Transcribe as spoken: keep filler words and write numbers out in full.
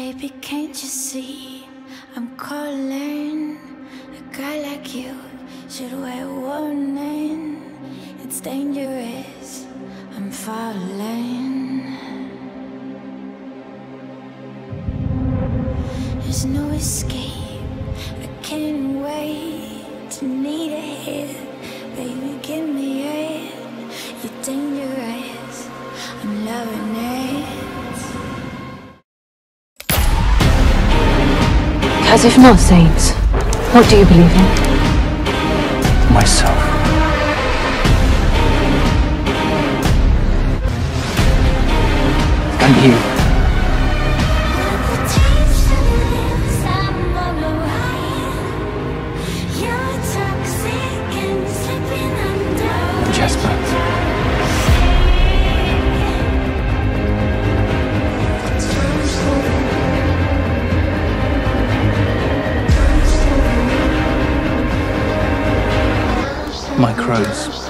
Baby, can't you see I'm calling? A guy like you should wear warning. It's dangerous, I'm falling. There's no escape, I can't wait to need a hit. Baby, give me it. You're dangerous, I'm loving it. As if not saints, what do you believe in? Myself. And you. And Jasper. My crows.